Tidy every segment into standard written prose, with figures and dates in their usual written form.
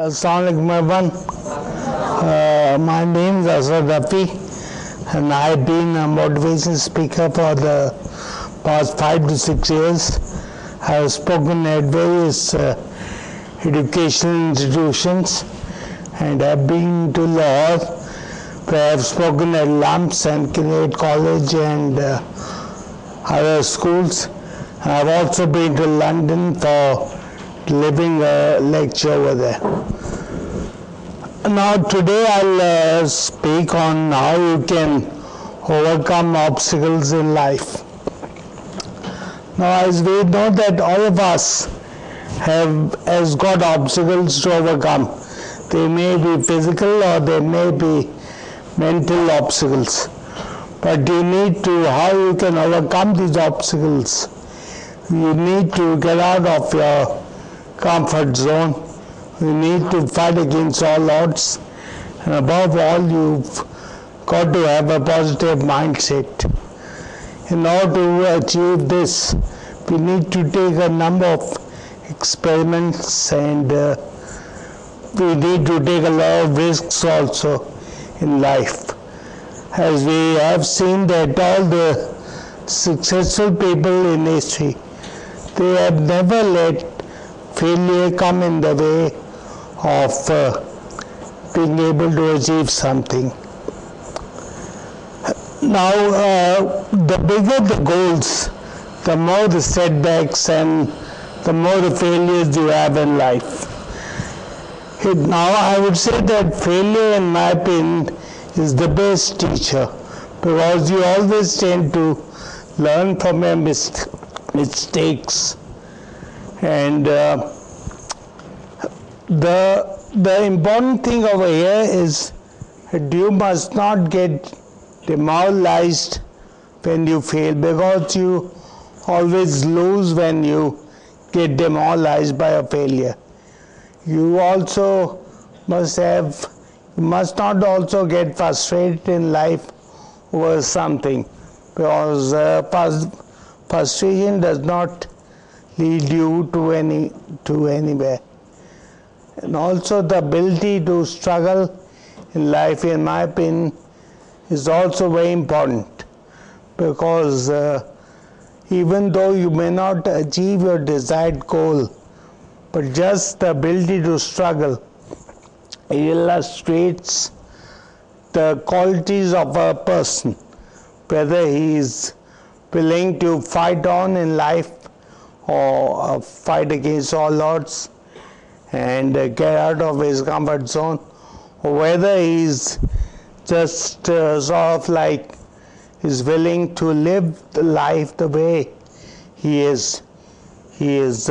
Assalamualaikum everyone. My name is Asad Rafi and I've been a motivation speaker for the past 5 to 6 years. I have spoken at various educational institutions and I've been to Lahore where I have spoken at LUMS and Kinnaird College and other schools. I've also been to London for delivering a lecture over there. Now today I'll speak on how you can overcome obstacles in life. Now as we know that all of us has got obstacles to overcome. They may be physical or they may be mental obstacles. But you need to, how you can overcome these obstacles, you need to get out of your comfort zone. You need to fight against all odds, and above all you've got to have a positive mindset. In order to achieve this, we need to take a number of experiments and we need to take a lot of risks also in life. As we have seen that all the successful people in history, they have never let failure come in the way of being able to achieve something. Now, the bigger the goals, the more the setbacks and the more the failures you have in life. Now, I would say that failure, in my opinion, is the best teacher because you always tend to learn from your mistakes. And the important thing over here is that you must not get demoralized when you fail, because you always lose when you get demoralized by a failure. You also must not also get frustrated in life over something, because frustration does not lead you to anywhere. And also the ability to struggle in life, in my opinion, is also very important, because even though you may not achieve your desired goal, but just the ability to struggle illustrates the qualities of a person, whether he is willing to fight on in life or fight against all odds and get out of his comfort zone, or whether he is just sort of like is willing to live the life the way he is. He is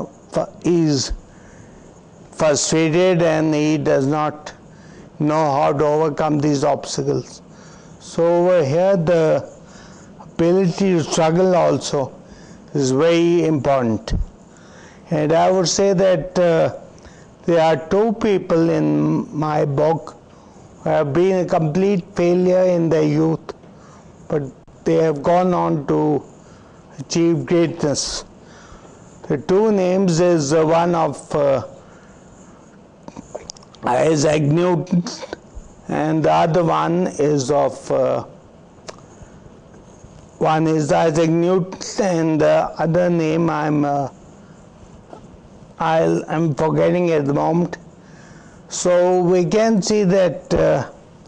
frustrated and he does not know how to overcome these obstacles. So over here the ability to struggle also is very important. And I would say that there are two people in my book who have been a complete failure in their youth, but they have gone on to achieve greatness. The two names is one of Isaac Newton, and the other one is one is Isaac Newton, and the other name I'm forgetting at the moment. So we can see that the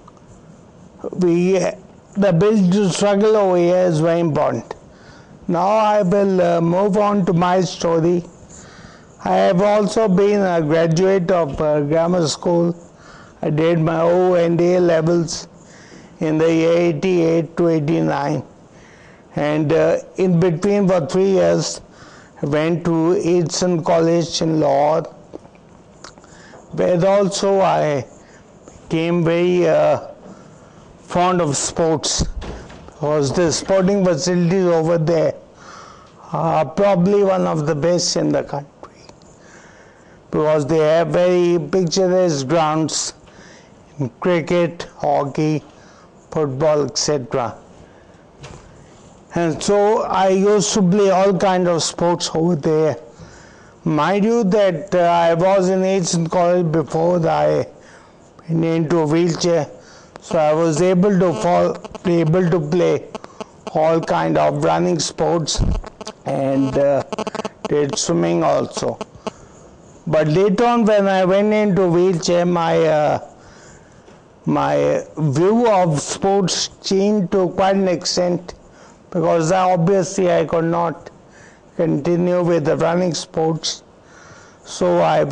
ability to struggle over here is very important. Now I will move on to my story. I have also been a graduate of grammar school. I did my O and A levels in the year 88 to 89. And in between for 3 years, I went to Eton College in Lahore, where also I became very fond of sports, because the sporting facilities over there are probably one of the best in the country, because they have very picturesque grounds in cricket, hockey, football, etc. And so I used to play all kinds of sports over there. Mind you that I was in Asian College before I went into a wheelchair, so I was able to play all kind of running sports and did swimming also. But later on, when I went into wheelchair, my view of sports changed to quite an extent, because obviously I could not continue with the running sports. So I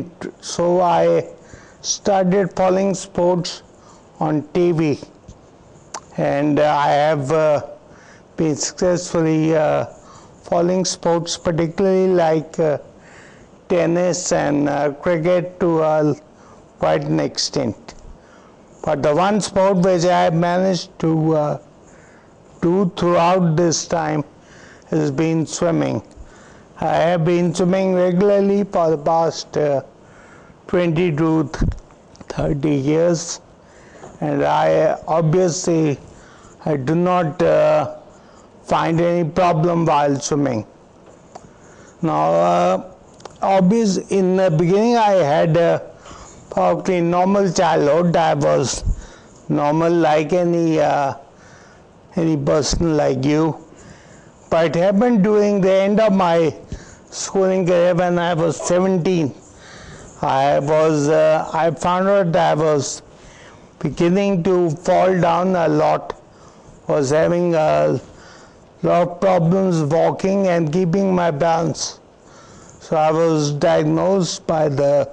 started following sports on TV, and I have been successfully following sports, particularly like tennis and cricket to quite an extent. But the one sport which I have managed to do throughout this time has been swimming. I have been swimming regularly for the past 20 to 30 years, and I do not find any problem while swimming. Now, in the beginning I had a probably normal childhood. I was normal like any person like you. But it happened during the end of my schooling career when I was 17. I found out that I was beginning to fall down a lot, was having a lot of problems walking and keeping my balance. So I was diagnosed by the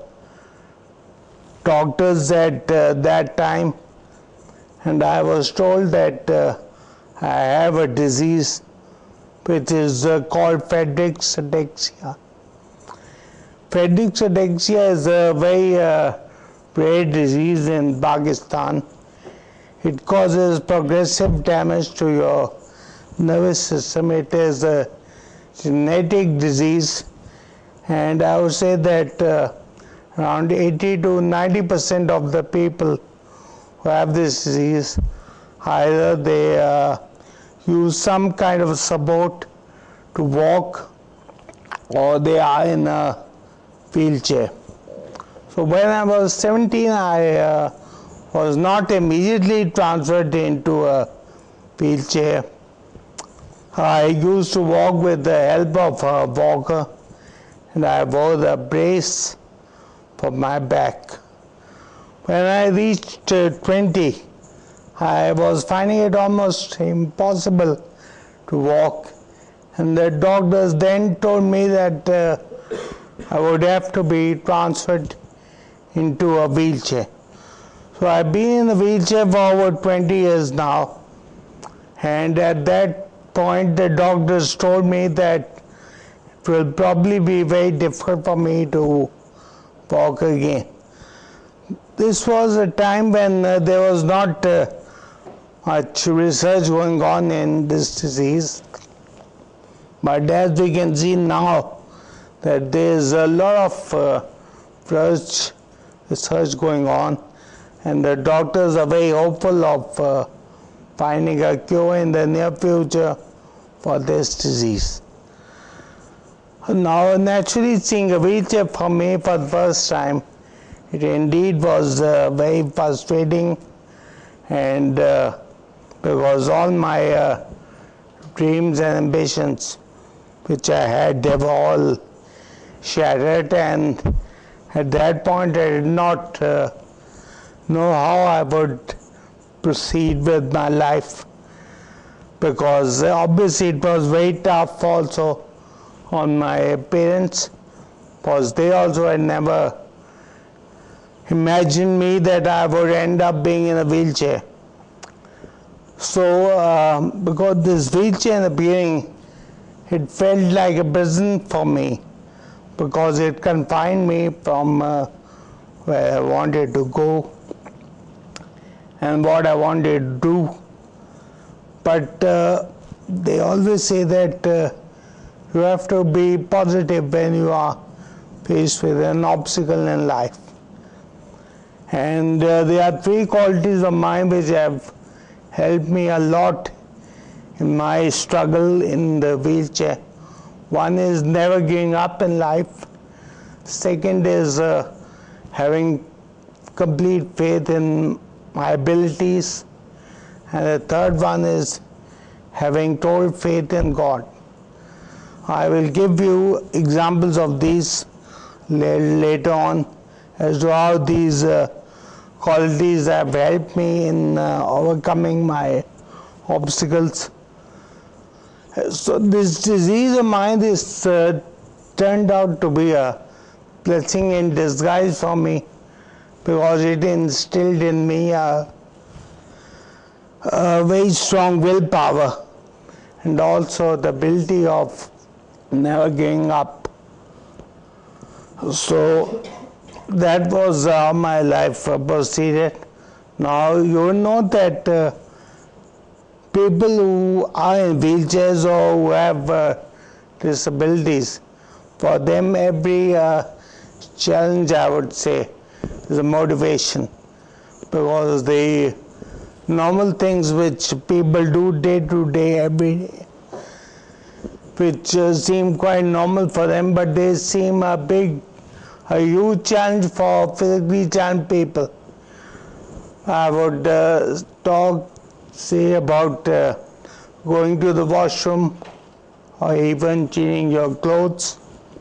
doctors at that time, and I was told that I have a disease which is called Friedreich's ataxia. Friedreich's ataxia is a very rare disease in Pakistan. It causes progressive damage to your nervous system. It is a genetic disease, and I would say that around 80 to 90% of the people who have this disease, either they use some kind of support to walk, or they are in a wheelchair. So when I was 17, I was not immediately transferred into a wheelchair. I used to walk with the help of a walker, and I wore the brace for my back. When I reached 20, I was finding it almost impossible to walk, and the doctors then told me that I would have to be transferred into a wheelchair. So I've been in a wheelchair for over 20 years now, and at that point the doctors told me that it will probably be very difficult for me to walk again. This was a time when there was not much research going on in this disease, but as we can see now that there is a lot of research going on, and the doctors are very hopeful of finding a cure in the near future for this disease. Now, naturally, seeing a wheelchair for me for the first time, it indeed was very frustrating, and because all my dreams and ambitions which I had, they were all shattered, and at that point I did not know how I would proceed with my life, because obviously it was very tough also on my parents, because they also had never imagined me that I would end up being in a wheelchair. So because this wheelchair in the beginning, it felt like a prison for me, because it confined me from where I wanted to go and what I wanted to do. But they always say that you have to be positive when you are faced with an obstacle in life. And there are three qualities of mine which have helped me a lot in my struggle in the wheelchair. One is never giving up in life. Second is having complete faith in my abilities. And the third one is having total faith in God. I will give you examples of these later on as to how these qualities have helped me in overcoming my obstacles. So this disease of mine is turned out to be a blessing in disguise for me, because it instilled in me a very strong willpower and also the ability of never giving up. So that was how my life proceeded. Now you know that people who are in wheelchairs or who have disabilities, for them every challenge, I would say, is a motivation, because the normal things which people do day to day, every day, which seem quite normal for them, but they seem a huge challenge for physically challenged people. I would say about going to the washroom, or even changing your clothes,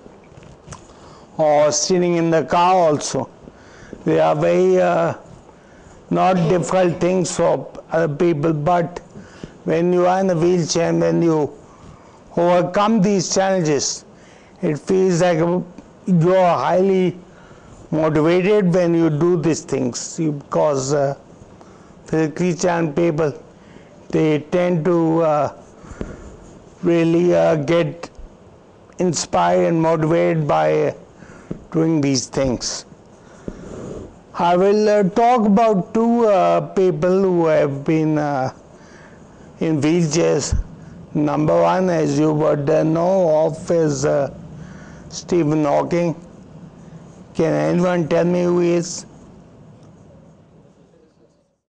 or sitting in the car also. They are very not difficult things for other people, but when you are in a wheelchair and when you overcome these challenges, it feels like you are highly motivated when you do these things, because physically challenged people, they tend to really get inspired and motivated by doing these things. I will talk about two people who have been in wheelchairs. Number one, as you would know of, is Stephen Hawking. Can anyone tell me who he is?